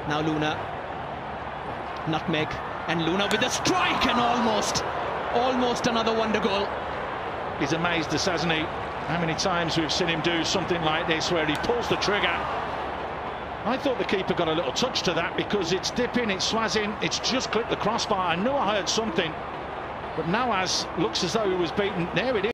Now Luna, nutmeg, and Luna with a strike, and almost another wonder goal. He's amazed us, hasn't he? How many times we've seen him do something like this where he pulls the trigger. I thought the keeper got a little touch to that because it's dipping, it's swazzing, it's just clipped the crossbar. I knew I heard something, but Nawaz looks as though he was beaten. There it is.